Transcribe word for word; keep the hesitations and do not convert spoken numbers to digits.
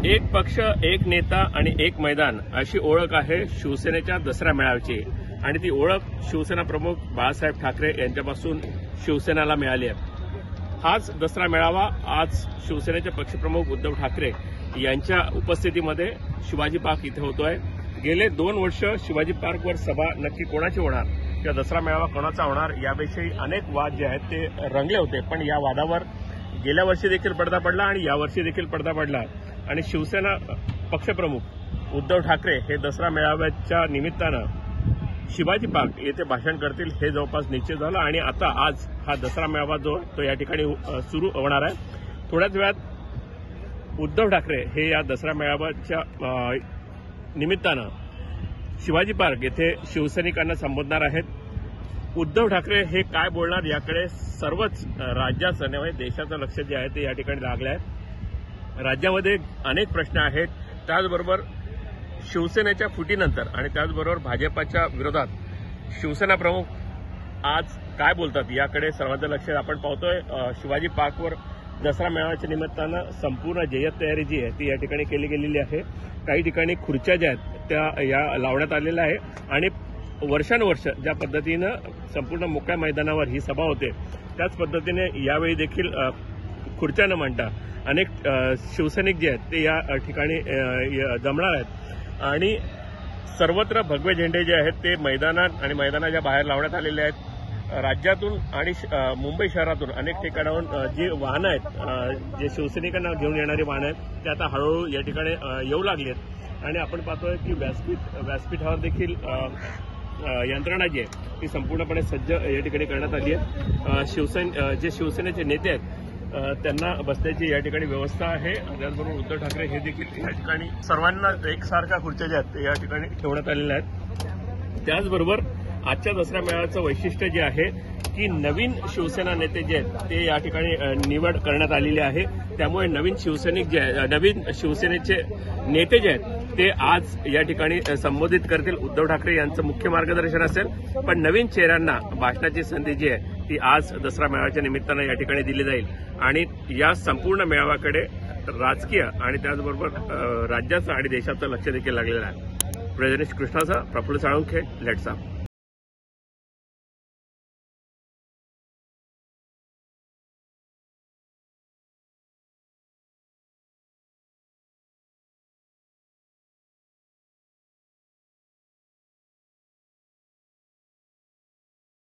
एक पक्ष, एक नेता आणि एक मैदान अशी ओळख आहे शिवसेनेच्या दसरा मेळाव्याची आणि ती ओळख शिवसेना प्रमुख बाळासाहेब ठाकरे यांच्यापासून शिवसेनेला मिळाली आहे। हाच दसरा मेळावा आज शिवसेनेचे पक्षप्रमुख उद्धव ठाकरे यांच्या उपस्थितीमध्ये शिवाजी पार्क इथे होतोय। गेले दोन वर्ष शिवाजी पार्कवर सभा नक्की कोणाची होणार किंवा दसरा मेळावा कोणाचा होणार याविषयी अनेक वाद जे आहेत ते रंगले होते, पण या वादावर गेल्या वर्षी देखील पडदा पडला आणि यावर्षी देखील पडदा पडला आणि शिवसेना पक्षप्रमुख उद्धव ठाकरे हे दसरा मेळाव्याच्या निमित्तानं शिवाजी पार्क येथे भाषण करतील हे जवळपास निश्चित झालं आणि आता आज हा दसरा मेळावा जो तो या ठिकाणी सुरू होणार आहे। थोड्याच वेळात उद्धव ठाकरे हे या दसरा मेळाव्याच्या निमित्तानं शिवाजी पार्क येथे शिवसैनिकांना संबोधणार आहेत। उद्धव ठाकरे हे काय बोलणार याकडे सर्वच राज्याचं नव्हे देशाचं लक्ष जे आहे ते या ठिकाणी लागलं आहे। राज्यामध्ये अनेक प्रश्न आहेत, त्याचबरोबर शिवसेनेच्या फुटीनंतर आणि त्याचबरोबर भाजपाच्या विरोधात शिवसेना प्रमुख आज काय बोलतात याकडे सर्वांचं लक्ष आपण पाहतोय। शिवाजी पार्कवर दसरा मेळाव्याच्या निमित्तानं संपूर्ण जय्यत तयारी जी आहे ती या ठिकाणी केली गेलेली आहे। काही ठिकाणी खुर्च्या ज्या आहेत त्या या लावण्यात आलेल्या आहे आणि वर्षानुवर्ष ज्या पद्धतीनं संपूर्ण मोकळ्या मैदानावर ही सभा होते त्याच पद्धतीने यावेळी देखील खुर्च्या न मांडता अनेक शिवसैनिक जे आहेत ते या ठिकाणी जमणार आहेत आणि सर्वत्र भगवे झेंडे जे आहेत ते मैदानात आणि मैदानाच्या बाहेर लावण्यात आलेले आहेत। राज्यातून आणि मुंबई शहरातून अनेक ठिकाणाहून जी वाहनं आहेत, जे शिवसैनिकांना घेऊन येणारी वाहनं आहेत ते आता हळूहळू या ठिकाणी येऊ लागली आहेत आणि आपण पाहतोय की व्यासपीठ व्यासपीठावर देखील यंत्रणा जी आहे ती संपूर्णपणे सज्ज या ठिकाणी करण्यात आली आहे। शिवसेन जे शिवसेनेचे नेते आहेत त्यांना बसण्याची या ठिकाणी व्यवस्था आहे। त्याचबरोबर उद्धव ठाकरे हे देखील या ठिकाणी सर्वांना एकसारख्या खुर्च्या ज्या आहेत ते या ठिकाणी ठेवण्यात आलेल्या आहेत। त्याचबरोबर आजच्या दसरा मेळाव्याचं वैशिष्ट्य जे आहे की नवीन शिवसेना नेते जे आहेत ते या ठिकाणी निवड करण्यात आलेली आहे। त्यामुळे नवीन शिवसैनिक जे आहे नवीन शिवसेनेचे नेते जे आहेत ते आज या ठिकाणी संबोधित करतील। उद्धव ठाकरे यांचं मुख्य मार्गदर्शन असेल, पण नवीन चेहऱ्यांना भाषणाची संधी जी आहे ती आज दसरा मेळाव्याच्या निमित्तानं या ठिकाणी दिली जाईल आणि या संपूर्ण मेळाव्याकडे राजकीय आणि त्याचबरोबर राज्याचं आणि देशाचं लक्ष देखील लागलेलं आहे। प्रजनेश कृष्णाचा प्रफुल्ल साळुंखे, लेट्स अप।